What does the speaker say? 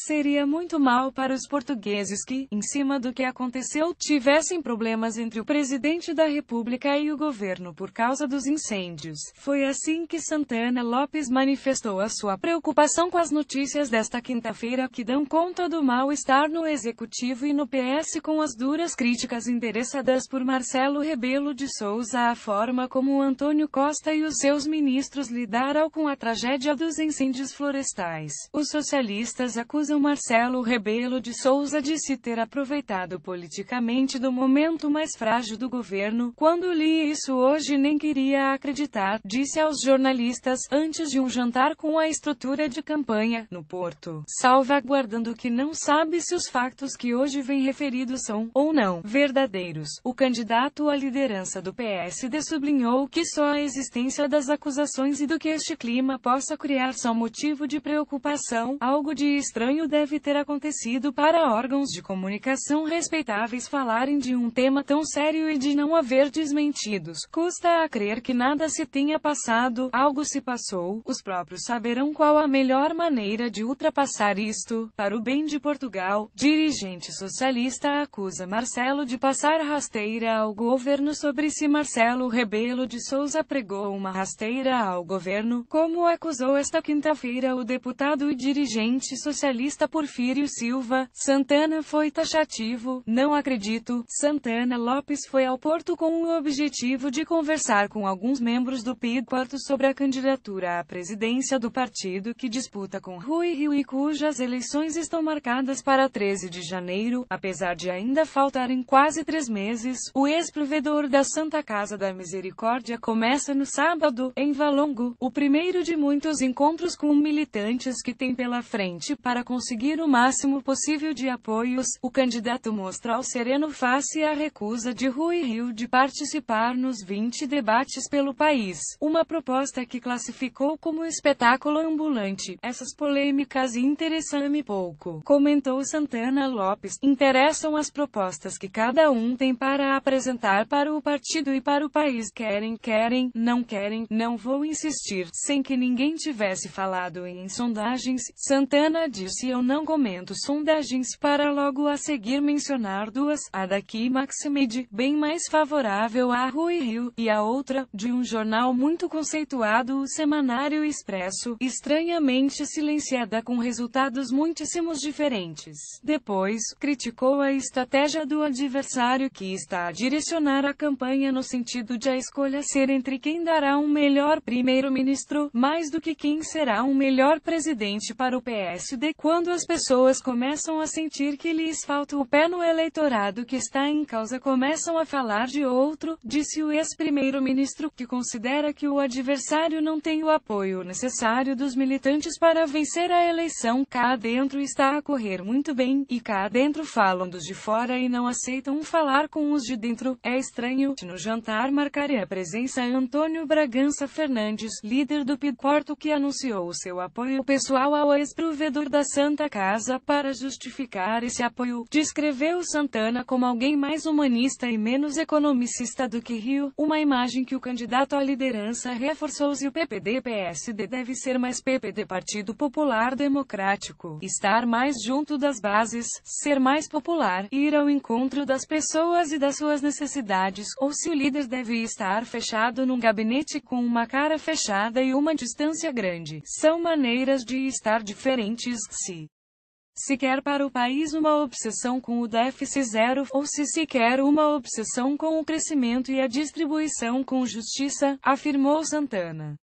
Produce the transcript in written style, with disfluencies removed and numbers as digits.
Seria muito mal para os portugueses que, em cima do que aconteceu, tivessem problemas entre o presidente da República e o governo por causa dos incêndios. Foi assim que Santana Lopes manifestou a sua preocupação com as notícias desta quinta-feira que dão conta do mal-estar no Executivo e no PS, com as duras críticas endereçadas por Marcelo Rebelo de Sousa à forma como Antônio Costa e os seus ministros lidaram com a tragédia dos incêndios florestais. Os socialistas acusam Marcelo Rebelo de Sousa de se ter aproveitado politicamente do momento mais frágil do governo. Quando li isso hoje nem queria acreditar, disse aos jornalistas, antes de um jantar com a estrutura de campanha, no Porto, salvaguardando que não sabe se os fatos que hoje vem referidos são, ou não, verdadeiros. O candidato à liderança do PSD sublinhou que só a existência das acusações e do que este clima possa criar são motivo de preocupação. Algo de estranho deve ter acontecido para órgãos de comunicação respeitáveis falarem de um tema tão sério e de não haver desmentidos. Custa a crer que nada se tenha passado. Algo se passou. Os próprios saberão qual a melhor maneira de ultrapassar isto. Para o bem de Portugal, dirigente socialista acusa Marcelo de passar rasteira ao governo. Sobre se Marcelo Rebelo de Sousa pregou uma rasteira ao governo, como acusou esta quinta-feira o deputado e dirigente socialista Porfírio Silva, Santana foi taxativo. Não acredito. Santana Lopes foi ao Porto com o objetivo de conversar com alguns membros do Porto sobre a candidatura à presidência do partido que disputa com Rui Rio e cujas eleições estão marcadas para 13 de janeiro. Apesar de ainda faltarem quase 3 meses, o ex-provedor da Santa Casa da Misericórdia começa no sábado, em Valongo, o primeiro de muitos encontros com militantes que tem pela frente para conseguir o máximo possível de apoios. O candidato mostrou sereno face à recusa de Rui Rio de participar nos 20 debates pelo país, uma proposta que classificou como espetáculo ambulante. Essas polêmicas interessam-me pouco, comentou Santana Lopes. Interessam as propostas que cada um tem para apresentar para o partido e para o país. Querem, não vou insistir. Sem que ninguém tivesse falado em sondagens, Santana disse: eu não comento sondagens, para logo a seguir mencionar duas, a daqui Maximide, bem mais favorável a Rui Rio, e a outra, de um jornal muito conceituado, o Semanário Expresso, estranhamente silenciada com resultados muitíssimos diferentes. Depois, criticou a estratégia do adversário que está a direcionar a campanha no sentido de a escolha ser entre quem dará um melhor primeiro-ministro, mais do que quem será um melhor presidente para o PSD. Quando as pessoas começam a sentir que lhes falta o pé no eleitorado que está em causa, começam a falar de outro, disse o ex-primeiro-ministro, que considera que o adversário não tem o apoio necessário dos militantes para vencer a eleição. Cá dentro está a correr muito bem, e cá dentro falam dos de fora e não aceitam falar com os de dentro. É estranho. No jantar marcaria a presença Antônio Bragança Fernandes, líder do Porto, que anunciou seu apoio pessoal ao ex-provedor da Santa Casa. Para justificar esse apoio, descreveu Santana como alguém mais humanista e menos economicista do que Rio, uma imagem que o candidato à liderança reforçou. Se o PPD-PSD deve ser mais PPD, Partido Popular Democrático, estar mais junto das bases, ser mais popular, ir ao encontro das pessoas e das suas necessidades, ou se o líder deve estar fechado num gabinete com uma cara fechada e uma distância grande. São maneiras de estar diferentes. Se quer para o país uma obsessão com o déficit zero, ou se quer uma obsessão com o crescimento e a distribuição com justiça, afirmou Santana.